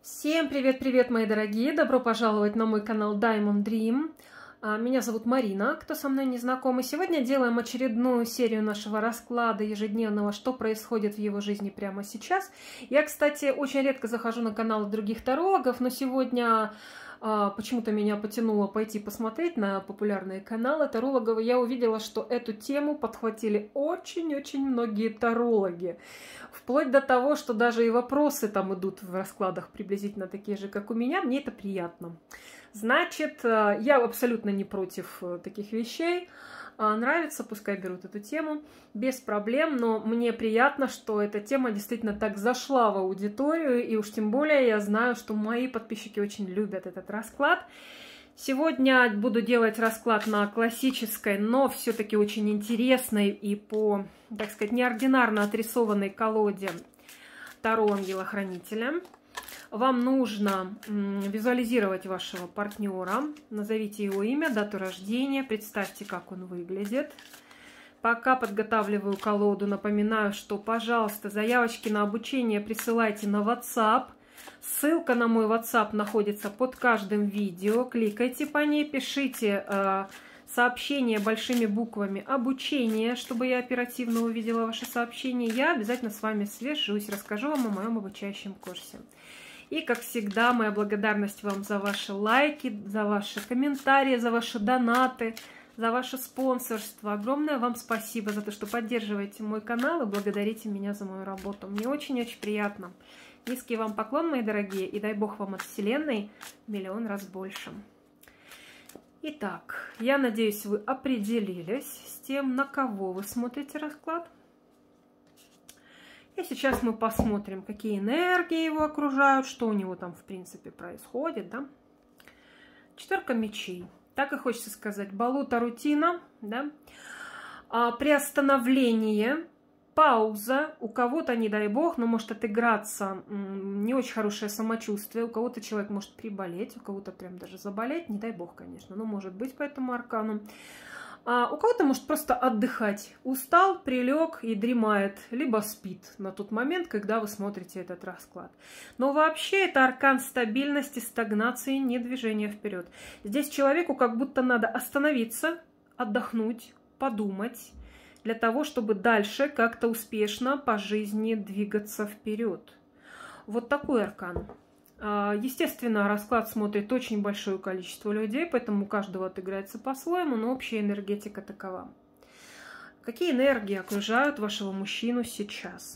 Всем привет-привет, мои дорогие! Добро пожаловать на мой канал Diamond Dream. Меня зовут Марина, кто со мной не знаком. И сегодня делаем очередную серию нашего расклада ежедневного, что происходит в его жизни прямо сейчас. Я, кстати, очень редко захожу на каналы других тарологов, но сегодня почему-то меня потянуло пойти посмотреть на популярные каналы тарологов. Я увидела, что эту тему подхватили очень-очень многие тарологи. Вплоть до того, что даже и вопросы там идут в раскладах приблизительно такие же, как у меня. Мне это приятно. Значит, я абсолютно не против таких вещей. Нравится, пускай берут эту тему, без проблем, но мне приятно, что эта тема действительно так зашла в аудиторию, и уж тем более я знаю, что мои подписчики очень любят этот расклад. Сегодня буду делать расклад на классической, но все-таки очень интересной и по, так сказать, неординарно отрисованной колоде Таро Ангела-Хранителя. Вам нужно визуализировать вашего партнера, назовите его имя, дату рождения, представьте, как он выглядит. Пока подготавливаю колоду, напоминаю, что, пожалуйста, заявочки на обучение присылайте на WhatsApp. Ссылка на мой WhatsApp находится под каждым видео. Кликайте по ней, пишите сообщение большими буквами «Обучение», чтобы я оперативно увидела ваше сообщение. Я обязательно с вами свяжусь, расскажу вам о моем обучающем курсе. И, как всегда, моя благодарность вам за ваши лайки, за ваши комментарии, за ваши донаты, за ваше спонсорство. Огромное вам спасибо за то, что поддерживаете мой канал и благодарите меня за мою работу. Мне очень-очень приятно. Низкий вам поклон, мои дорогие, и дай Бог вам от Вселенной миллион раз больше. Итак, я надеюсь, вы определились с тем, на кого вы смотрите расклад. И сейчас мы посмотрим, какие энергии его окружают, что у него там, в принципе, происходит, да? Четверка мечей. Так и хочется сказать. Болото, рутина, да? Приостановление, пауза. У кого-то, не дай бог, но может отыграться не очень хорошее самочувствие. У кого-то человек может приболеть, у кого-то прям даже заболеть. Не дай бог, конечно, но может быть по этому аркану. У кого-то может просто отдыхать. Устал, прилег и дремает, либо спит на тот момент, когда вы смотрите этот расклад. Но вообще это аркан стабильности, стагнации, не движения вперед. Здесь человеку как будто надо остановиться, отдохнуть, подумать, для того, чтобы дальше как-то успешно по жизни двигаться вперед. Вот такой аркан. Естественно, расклад смотрит очень большое количество людей, поэтому у каждого отыграется по-своему, но общая энергетика такова. Какие энергии окружают вашего мужчину сейчас?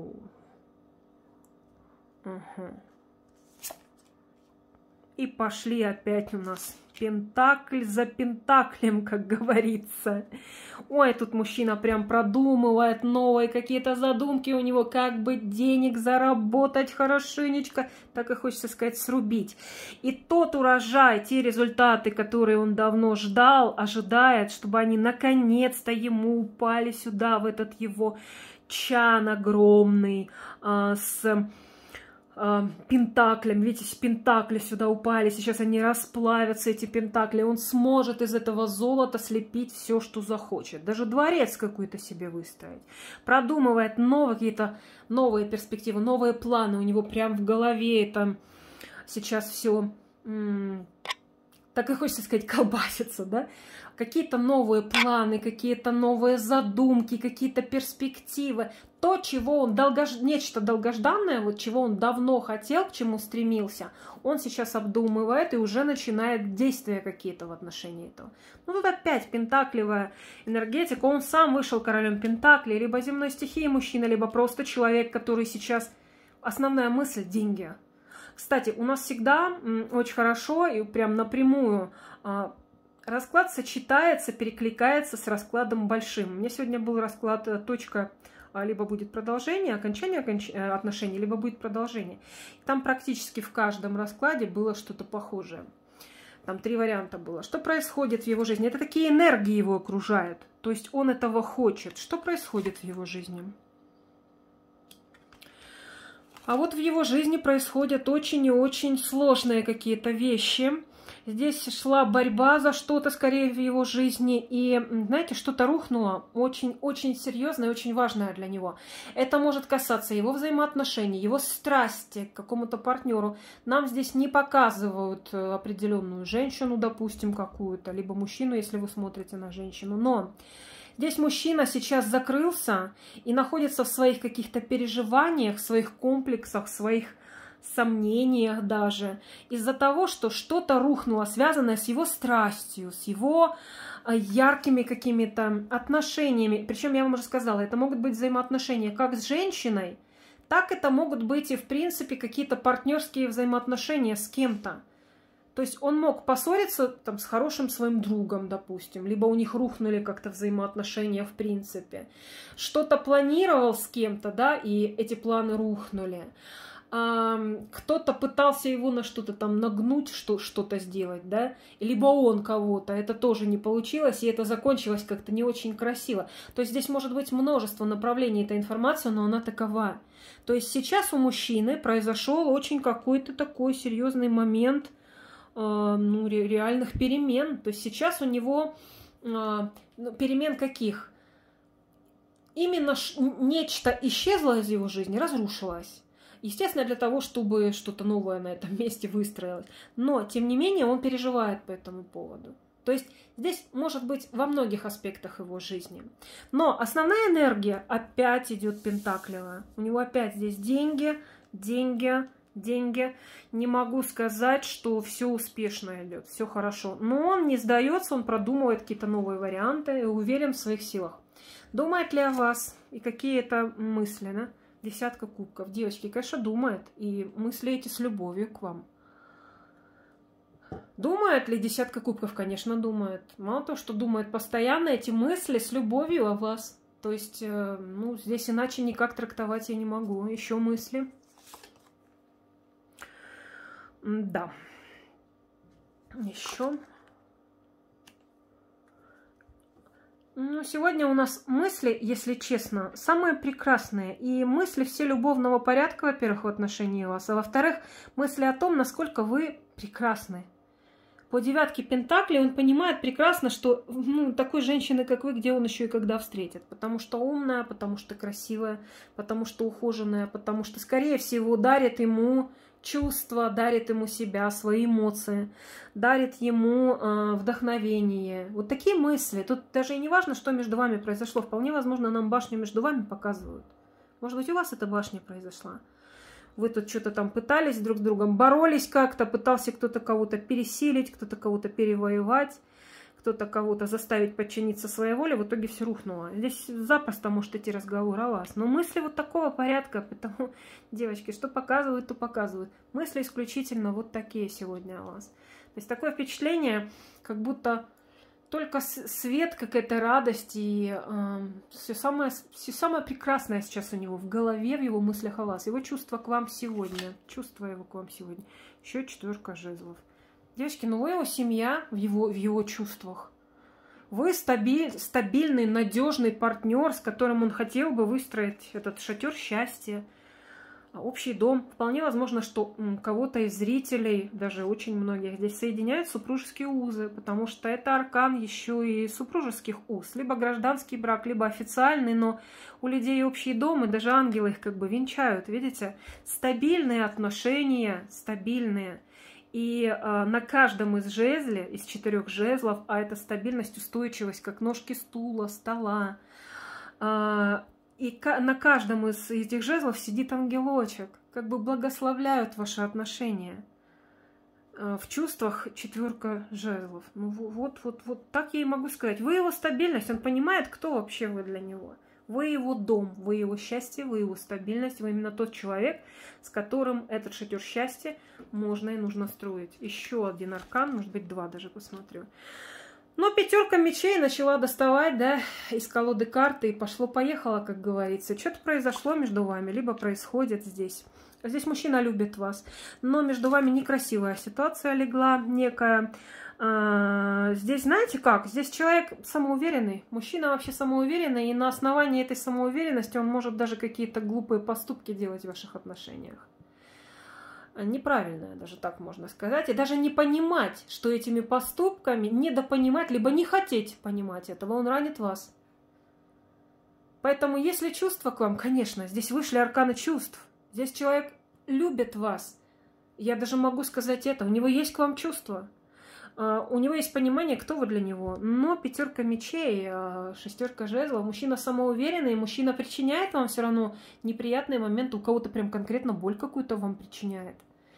И пошли опять у нас пентакль за пентаклем, как говорится. Ой, тут мужчина прям продумывает новые какие-то задумки у него, как бы денег заработать хорошенечко, так и хочется сказать, срубить. И тот урожай, те результаты, которые он давно ждал, ожидает, чтобы они наконец-то ему упали сюда, в этот его чан огромный, с пентаклем. Видите, пентакли сюда упали, сейчас они расплавятся, эти пентакли. Он сможет из этого золота слепить все, что захочет. Даже дворец какой-то себе выстроить. Продумывает какие-то новые перспективы, новые планы. У него прям в голове там сейчас все, так и хочется сказать, колбасится, да? Какие-то новые планы, какие-то новые задумки, какие-то перспективы. То, чего он нечто долгожданное, вот чего он давно хотел, к чему стремился, он сейчас обдумывает и уже начинает действия какие-то в отношении этого. Ну тут опять пентаклевая энергетика. Он сам вышел королем пентаклей, либо земной стихии мужчина, либо просто человек, который сейчас... Основная мысль – деньги. Кстати, у нас всегда очень хорошо и прям напрямую расклад сочетается, перекликается с раскладом большим. У меня сегодня был расклад точка, либо будет продолжение, окончание отношений, либо будет продолжение. Там практически в каждом раскладе было что-то похожее. Там 3 варианта было. Что происходит в его жизни? Это такие энергии его окружают. То есть он этого хочет. Что происходит в его жизни? А вот в его жизни происходят очень и очень сложные какие-то вещи. Здесь шла борьба за что-то, скорее, в его жизни. И, знаете, что-то рухнуло очень-очень серьезное и очень важное для него. Это может касаться его взаимоотношений, его страсти к какому-то партнеру. Нам здесь не показывают определенную женщину, допустим, какую-то, либо мужчину, если вы смотрите на женщину. Но здесь мужчина сейчас закрылся и находится в своих каких-то переживаниях, своих комплексах, своих сомнениях даже, из-за того, что что-то рухнуло, связанное с его страстью, с его яркими какими-то отношениями. Причем я вам уже сказала, это могут быть взаимоотношения как с женщиной, так это могут быть и, в принципе, какие-то партнерские взаимоотношения с кем-то. То есть он мог поссориться там с хорошим своим другом, допустим, либо у них рухнули как-то взаимоотношения в принципе. Что-то планировал с кем-то, да, и эти планы рухнули. Кто-то пытался его на что-то там нагнуть, что-то сделать, да, либо он кого-то, это тоже не получилось, и это закончилось как-то не очень красиво. То есть здесь может быть множество направлений этой информации, но она такова. То есть сейчас у мужчины произошел очень какой-то такой серьезный момент реальных перемен. То есть сейчас у него перемен каких? Именно нечто исчезло из его жизни, разрушилось. Естественно, для того, чтобы что-то новое на этом месте выстроилось. Но, тем не менее, он переживает по этому поводу. То есть здесь может быть во многих аспектах его жизни. Но основная энергия опять идет пентаклевая. У него опять здесь деньги, деньги, деньги. Не могу сказать, что все успешно идет, все хорошо. Но он не сдается, он продумывает какие-то новые варианты и уверен в своих силах. Думает ли о вас и какие это мысли, да? Десятка кубков. Девочки, конечно, думает. И мысли эти с любовью к вам. Думает ли десятка кубков? Конечно, думает. Мало того, что думает постоянно, эти мысли с любовью о вас. То есть, ну, здесь иначе никак трактовать я не могу. Еще мысли. Да. Еще. Ну, сегодня у нас мысли, если честно, самые прекрасные. И мысли все любовного порядка, во-первых, в отношении вас. А во-вторых, мысли о том, насколько вы прекрасны. По девятке пентаклей он понимает прекрасно, что такой женщины, как вы, где он еще и когда встретит. Потому что умная, потому что красивая, потому что ухоженная, потому что, скорее всего, дарит ему чувства, дарит ему себя, свои эмоции, дарит ему вдохновение. Вот такие мысли. Тут даже и не важно, что между вами произошло. Вполне возможно, нам башню между вами показывают. Может быть, у вас эта башня произошла. Вы тут что-то там пытались друг с другом, боролись как-то, пытался кто-то кого-то пересилить, кто-то кого-то перевоевать, кто-то кого-то заставить подчиниться своей воле, в итоге все рухнуло. Здесь запросто может идти разговор о вас. Но мысли вот такого порядка, потому, девочки, что показывают, то показывают. Мысли исключительно вот такие сегодня о вас. То есть такое впечатление, как будто только свет, какая-то радость и все самое прекрасное сейчас у него в голове, в его мыслях о вас. Его чувства к вам сегодня. Чувства его к вам сегодня. Еще четверка жезлов. Девочки, ну вы его семья в его чувствах. Вы стабильный, надежный партнер, с которым он хотел бы выстроить этот шатер счастья, общий дом. Вполне возможно, что кого-то из зрителей, даже очень многих, здесь соединяют супружеские узы, потому что это аркан еще и супружеских уз. Либо гражданский брак, либо официальный, но у людей общий дом, и даже ангелы их как бы венчают. Видите? Стабильные отношения, стабильные. И на каждом из жезлов, из 4 жезлов, а это стабильность, устойчивость, как ножки стула, стола, и на каждом из этих жезлов сидит ангелочек, как бы благословляют ваши отношения. В чувствах 4 жезлов. Ну вот так я и могу сказать. Вы его стабильность, он понимает, кто вообще вы для него. Вы его дом, вы его счастье, вы его стабильность, вы именно тот человек, с которым этот шатер счастья можно и нужно строить. Еще один аркан, может быть 2 даже посмотрю. Но 5 мечей начала доставать, да, из колоды карты, и пошло-поехало, как говорится. Что-то произошло между вами, либо происходит здесь. Здесь мужчина любит вас, но между вами некрасивая ситуация легла некая. Здесь, знаете как, здесь человек самоуверенный, мужчина вообще самоуверенный, и на основании этой самоуверенности он может даже какие-то глупые поступки делать в ваших отношениях. неправильное, даже так можно сказать, и даже не понимать, что этими поступками, недопонимать, либо не хотеть понимать этого, он ранит вас. Поэтому, если чувства к вам, конечно, здесь вышли арканы чувств, здесь человек любит вас, я даже могу сказать это, у него есть к вам чувства, у него есть понимание, кто вы для него, но 5 мечей, 6 жезлов, мужчина самоуверенный, мужчина причиняет вам все равно неприятные моменты, у кого-то прям конкретно боль какую-то вам причиняет.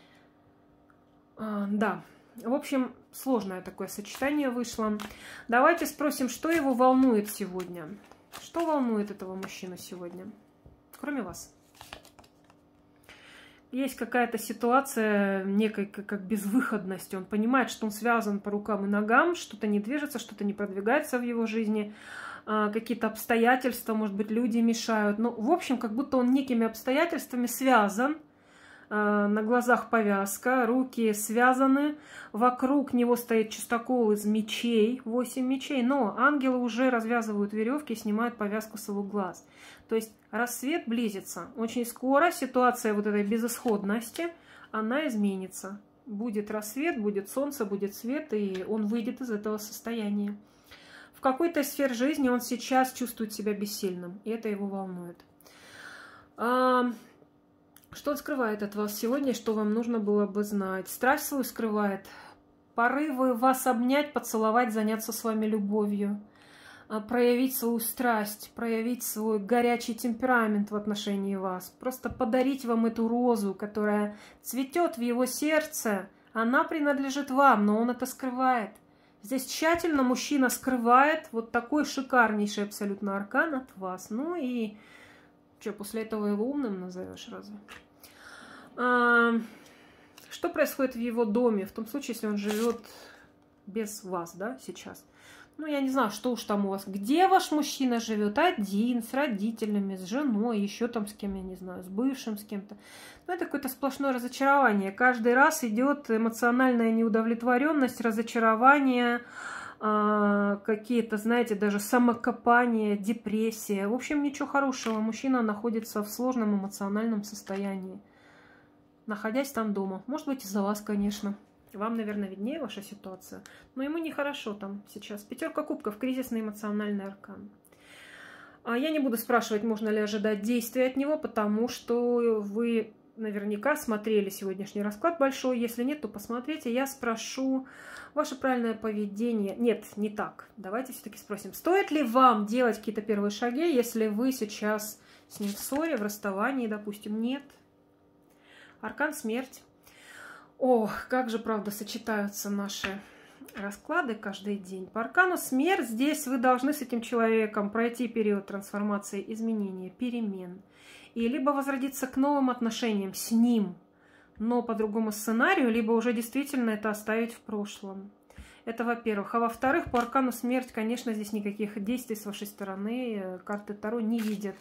Да, в общем, сложное такое сочетание вышло. Давайте спросим, что его волнует сегодня. Что волнует этого мужчину сегодня, кроме вас? Есть какая-то ситуация некой как безвыходности. Он понимает, что он связан по рукам и ногам, что-то не движется, что-то не продвигается в его жизни, какие-то обстоятельства, может быть, люди мешают. Ну, в общем, как будто он некими обстоятельствами связан. На глазах повязка, руки связаны, вокруг него стоит чистокол из мечей, 8 мечей, но ангелы уже развязывают веревки и снимают повязку с его глаз. То есть рассвет близится. Очень скоро ситуация вот этой безысходности, она изменится. Будет рассвет, будет солнце, будет свет, и он выйдет из этого состояния. В какой-то сфере жизни он сейчас чувствует себя бессильным, и это его волнует. Что он скрывает от вас сегодня, что вам нужно было бы знать? Страсть свою скрывает, порывы вас обнять, поцеловать, заняться с вами любовью, проявить свою страсть, проявить свой горячий темперамент в отношении вас, просто подарить вам эту розу, которая цветет в его сердце, она принадлежит вам, но он это скрывает. Здесь тщательно мужчина скрывает вот такой шикарнейший абсолютно аркан от вас. Ну и что, после этого его умным назовешь разве? Что происходит в его доме, в том случае, если он живет без вас, да, сейчас? Ну, я не знаю, что уж там у вас. Где ваш мужчина живет? Один, с родителями, с женой, еще там с кем, я не знаю, с бывшим, с кем-то. Ну, это какое-то сплошное разочарование. Каждый раз идет эмоциональная неудовлетворенность, разочарование, какие-то, знаете, даже самокопание, депрессия. В общем, ничего хорошего. Мужчина находится в сложном эмоциональном состоянии, находясь там дома. Может быть, из-за вас, конечно. Вам, наверное, виднее ваша ситуация. Но ему нехорошо там сейчас. 5 кубков, кризисный эмоциональный аркан. Я не буду спрашивать, можно ли ожидать действий от него, потому что вы наверняка смотрели сегодняшний расклад большой. Если нет, то посмотрите. Я спрошу ваше правильное поведение. Нет, не так. Давайте все-таки спросим, стоит ли вам делать какие-то первые шаги, если вы сейчас с ним в ссоре, в расставании, допустим? Нет. Аркан смерть. Ох, как же, правда, сочетаются наши расклады каждый день. По аркану смерть здесь вы должны с этим человеком пройти период трансформации, изменения, перемен. И либо возродиться к новым отношениям с ним, но по другому сценарию, либо уже действительно это оставить в прошлом. Это во-первых. А во-вторых, по аркану смерть, конечно, здесь никаких действий с вашей стороны карты Таро не видят.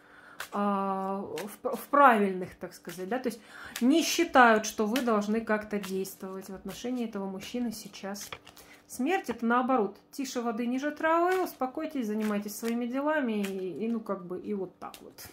В правильных, так сказать, да, то есть не считают, что вы должны как-то действовать в отношении этого мужчины сейчас. Смерть — это наоборот, тише воды, ниже травы, успокойтесь, занимайтесь своими делами и ну как бы и вот так вот.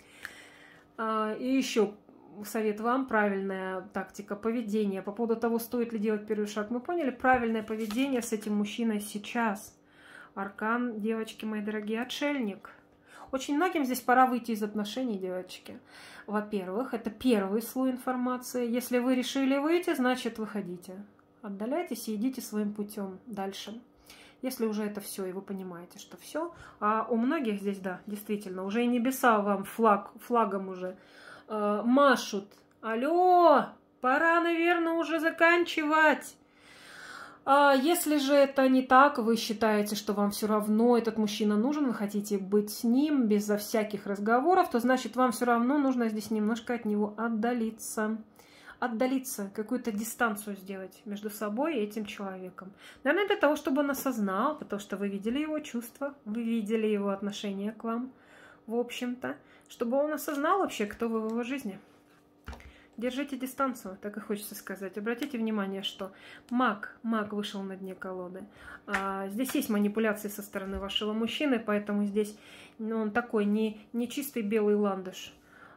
И еще совет вам, правильная тактика поведения по поводу того, стоит ли делать первый шаг. Мы поняли, правильное поведение с этим мужчиной сейчас. Аркан, девочки мои дорогие, отшельник. Очень многим здесь пора выйти из отношений, девочки. Во-первых, это первый слой информации. Если вы решили выйти, значит, выходите. Отдаляйтесь и идите своим путем дальше. Если уже это все, и вы понимаете, что все. А у многих здесь, да, действительно, уже и небеса вам флагом уже машут. Алло, пора, наверное, уже заканчивать. Если же это не так, вы считаете, что вам все равно этот мужчина нужен, вы хотите быть с ним безо всяких разговоров, то значит вам все равно нужно здесь немножко от него отдалиться. Отдалиться, какую-то дистанцию сделать между собой и этим человеком. Наверное, для того, чтобы он осознал, потому что вы видели его чувства, вы видели его отношение к вам, в общем-то, чтобы он осознал вообще, кто вы в его жизни. Держите дистанцию, так и хочется сказать. Обратите внимание, что маг вышел на дне колоды. Здесь есть манипуляции со стороны вашего мужчины, поэтому здесь он такой не чистый белый ландыш.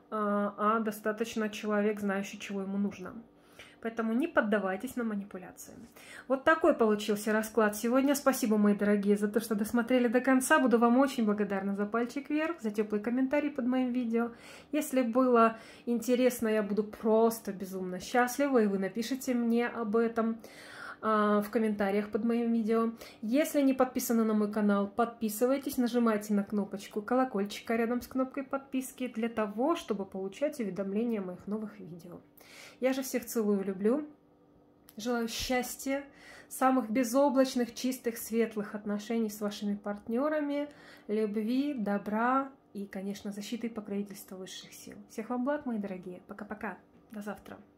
а достаточно человек, знающий, чего ему нужно. Поэтому не поддавайтесь на манипуляции. Вот такой получился расклад сегодня. Спасибо, мои дорогие, за то, что досмотрели до конца. Буду вам очень благодарна за пальчик вверх, за теплый комментарий под моим видео. Если было интересно, я буду просто безумно счастлива, и вы напишите мне об этом в комментариях под моим видео. Если не подписаны на мой канал, подписывайтесь, нажимайте на кнопочку колокольчика рядом с кнопкой подписки для того, чтобы получать уведомления о моих новых видео. Я же всех целую и люблю. Желаю счастья, самых безоблачных, чистых, светлых отношений с вашими партнерами, любви, добра и, конечно, защиты и покровительства высших сил. Всех вам благ, мои дорогие. Пока-пока. До завтра.